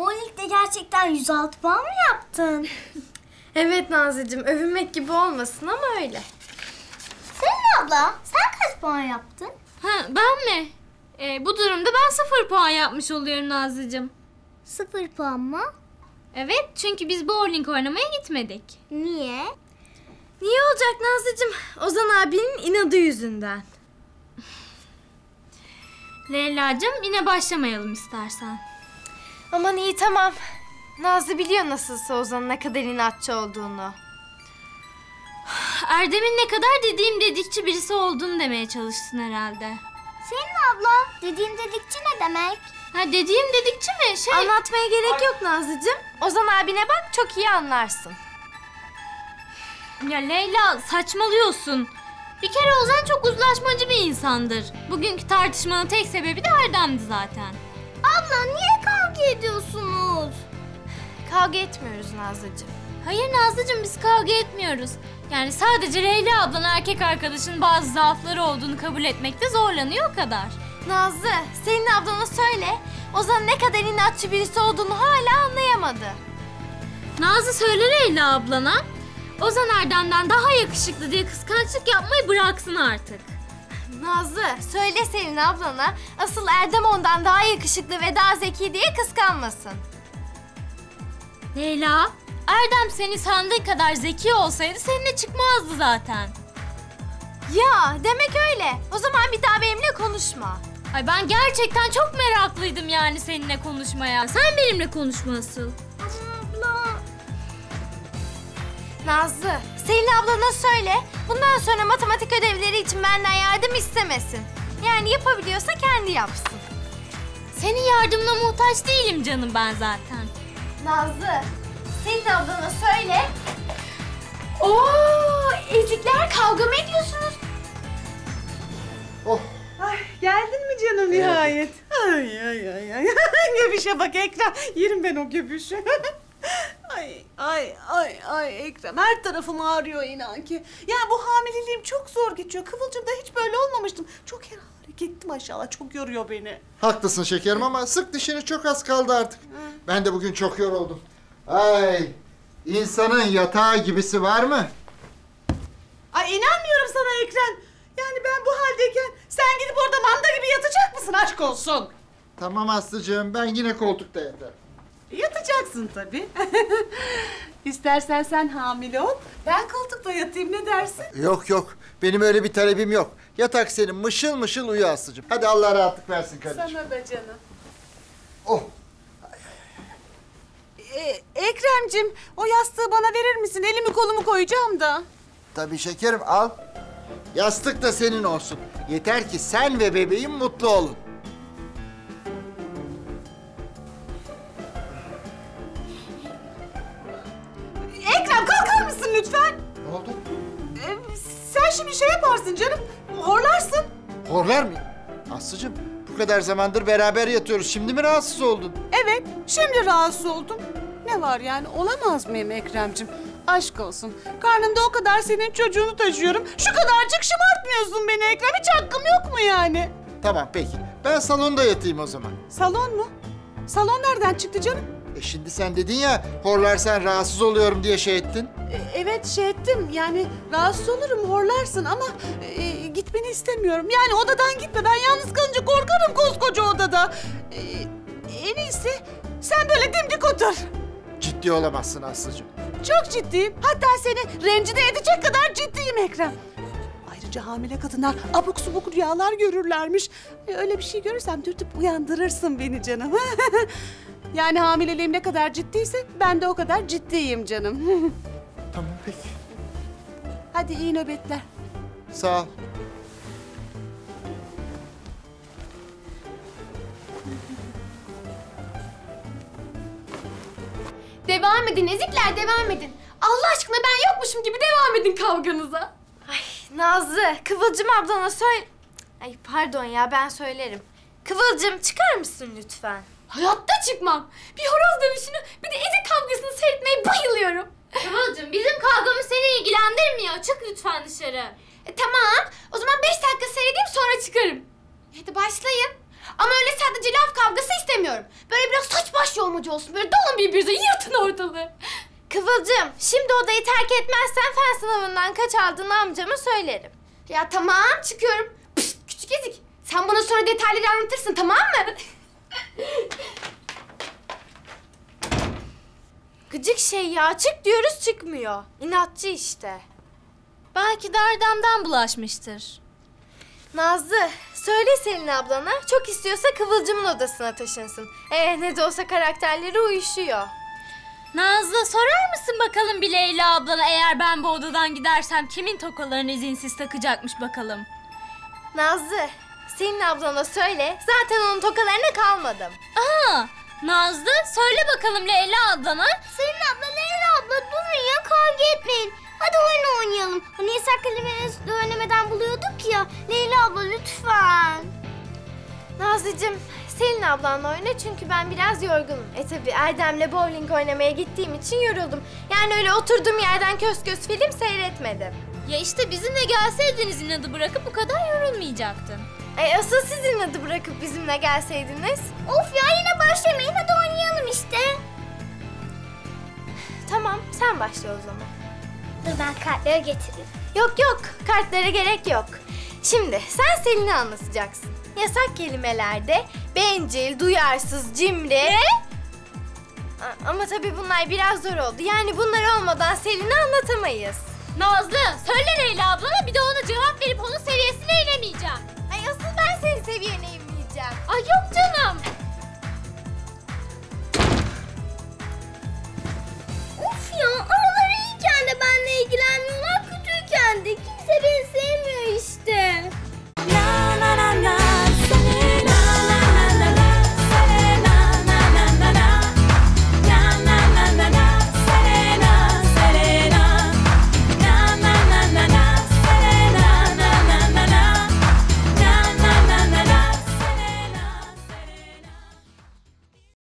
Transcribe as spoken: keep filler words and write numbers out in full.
bowling'de gerçekten yüz altı puan mı yaptın? Evet Nazlıcığım, övünmek gibi olmasın ama öyle. Selin abla, sen kaç puan yaptın? Ha, ben mi? Ee, bu durumda ben sıfır puan yapmış oluyorum Nazlıcığım. Sıfır puan mı? Evet, çünkü biz bowling oynamaya gitmedik. Niye? Niye olacak Nazlıcığım? Ozan abinin inadı yüzünden. Leyla'cığım, yine başlamayalım istersen. Aman iyi, tamam. Nazlı biliyor nasılsa Ozan'ın ne kadar inatçı olduğunu. Erdem'in ne kadar dediğim dedikçi birisi olduğunu demeye çalıştın herhalde. Selin abla, dediğim dedikçi ne demek? Ha, dediğim dedikçi mi? Şey... Anlatmaya gerek yok Nazlıcığım. Ozan abine bak, çok iyi anlarsın. Ya Leyla, saçmalıyorsun. Bir kere Ozan çok uzlaşmacı bir insandır. Bugünkü tartışmanın tek sebebi de Erdem'di zaten. Abla, niye kavga ediyorsunuz? Kavga etmiyoruz Nazlıcığım. Hayır Nazlıcığım, biz kavga etmiyoruz. Yani sadece Leyla ablan erkek arkadaşının bazı zaafları olduğunu kabul etmekte zorlanıyor o kadar. Nazlı, senin ablana söyle. Ozan ne kadar inatçı birisi olduğunu hala anlayamadı. Nazlı, söyle Leyla ablana. Ozan Erdem'den daha yakışıklı diye kıskançlık yapmayı bıraksın artık. Nazlı, söyle senin ablana. Asıl Erdem ondan daha yakışıklı ve daha zeki diye kıskanmasın. Leyla, Erdem seni sandığı kadar zeki olsaydı seninle çıkmazdı zaten. Ya demek öyle. O zaman bir daha benimle konuşma. Ay, ben gerçekten çok meraklıydım yani seninle konuşmaya. Sen benimle konuşma asıl. Abla. Nazlı, Selin ablana söyle. Bundan sonra matematik ödevleri için benden yardım istemesin. Yani yapabiliyorsa kendi yapsın. Senin yardımına muhtaç değilim canım ben zaten. Nazlı, Selin ablana söyle. Oo, ezikler, kavga mı ediyorsunuz? Oh. Ay, geldin mi canım nihayet? Ay ay ay ay. Göbüşe bak Ekrem. Yerim ben o göbüşü. Ay ay ay ay Ekrem. Her tarafım ağrıyor inan ki. Yani bu hamileliğim çok zor geçiyor. Kıvılcımda hiç böyle olmamıştım. Çok hareketli maşallah. Çok yoruyor beni. Haklısın şekerim ama sık dişini, çok az kaldı artık. Ben de bugün çok yoruldum. Ay, insanın yatağı gibisi var mı? Ay inanmıyorum sana Ekrem. Yani ben bu haldeyken sen gidip orada manda gibi yatacak mısın, aşk olsun? Tamam Aslıcığım, ben yine koltukta yatarım. Yatacaksın tabii. İstersen sen hamile ol, ben koltukta yatayım, ne dersin? Yok yok, benim öyle bir talebim yok. Yatak senin, mışıl mışıl uyu Aslıcığım. Hadi Allah rahatlık versin kardeşim. Sana be canım. Oh. Ee, Ekrem'cim, o yastığı bana verir misin? Elimi kolumu koyacağım da. Tabii şekerim, al. Yastık da senin olsun. Yeter ki sen ve bebeğin mutlu olun. Ekrem, kalkar mısın lütfen? Ne oldu? Ee, sen şimdi şey yaparsın canım, horlarsın. Horlar mı? Aslıcığım, bu kadar zamandır beraber yatıyoruz. Şimdi mi rahatsız oldun? Evet, şimdi rahatsız oldum. Ne var yani, olamaz mıyım Ekrem'cim? Aşk olsun. Karnımda o kadar senin çocuğunu taşıyorum. Şu kadarcık şımartmıyorsun beni Ekrem. Hiç hakkım yok mu yani? Tamam peki. Ben salonda yatayım o zaman. Salon mu? Salon nereden çıktı canım? E şimdi sen dedin ya, horlarsan rahatsız oluyorum diye şey ettin. E, evet şey ettim. Yani rahatsız olurum, horlarsın ama e, gitmeni istemiyorum. Yani odadan gitme. Ben yalnız kalınca korkarım koskoca odada. E, en iyisi sen böyle dimdik otur. Ciddi olamazsın Aslıcığım. Çok ciddiyim. Hatta seni rencide edecek kadar ciddiyim Ekrem. Ayrıca hamile kadınlar abuk subuk rüyalar görürlermiş. E, öyle bir şey görürsem dürtüp uyandırırsın beni canım. Yani hamileliğim ne kadar ciddiyse ben de o kadar ciddiyim canım. Tamam peki. Hadi iyi nöbetler. Sağ ol. Devam edin ezikler, devam edin. Allah aşkına ben yokmuşum gibi devam edin kavganıza. Ay Nazlı, Kıvılcım ablana söyle... Ay pardon ya, ben söylerim. Kıvılcım, çıkar mısın lütfen? Hayatta çıkmam. Bir horoz dövüşünü, bir de ezik kavgasını seyretmeye bayılıyorum. Kıvılcım, bizim kavgamız seni ilgilendirmiyor. Çık lütfen dışarı. E, tamam, o zaman beş dakika seyredeyim sonra çıkarım. Hadi başlayın. Ama öyle sadece sadece laf kavgası istemiyorum. Böyle biraz saç baş yolmacı olsun. Böyle dalın birbirinize, yırtın ortalığı. Kıvılcım, şimdi odayı terk etmezsen fen sınavından kaç aldığını amcama söylerim. Ya tamam, çıkıyorum. Pişt, küçük ezik. Sen bana sonra detayları anlatırsın, tamam mı? Gıcık şey ya, çık diyoruz çıkmıyor. İnatçı işte. Belki de Erdem'den bulaşmıştır. Nazlı, söyle Selin ablana, çok istiyorsa Kıvılcım'ın odasına taşınsın. Ee, ne de olsa karakterleri uyuşuyor. Nazlı, sorar mısın bakalım bir Leyla ablana, eğer ben bu odadan gidersem kimin tokalarını izinsiz takacakmış bakalım. Nazlı, Selin ablana söyle, zaten onun tokalarına kalmadım. Aa, Nazlı, söyle bakalım Leyla ablana. Selin abla, Leyla abla durun ya, kavga etmeyin. Hadi oyun oynayalım. Hani yasak kelimeleri öğrenemeden buluyorduk ya. Leyla abla lütfen. Nazlıcığım, Selin ablanla oyna çünkü ben biraz yorgunum. E tabi Erdem'le bowling oynamaya gittiğim için yoruldum. Yani öyle oturduğum yerden kös kös film seyretmedim. Ya işte bizimle gelseydiniz inadı bırakıp bu kadar yorulmayacaktın. E asıl siz inadı bırakıp bizimle gelseydiniz. Of ya, yine başlamayın. Hadi oynayalım işte. Tamam, sen başla o zaman. Dur ben kartları getireyim. Yok yok, kartlara gerek yok. Şimdi sen Selin'i anlatacaksın. Yasak kelimelerde bencil, duyarsız, cimri... Ne? Ama tabii bunlar biraz zor oldu. Yani bunlar olmadan Selin'i anlatamayız. Nazlı, söyle Leyla ablana, bir de ona cevap verip onun seviyesine inemeyeceğim. Ay asıl ben senin seviyene inmeyeceğim. Ay yok canım.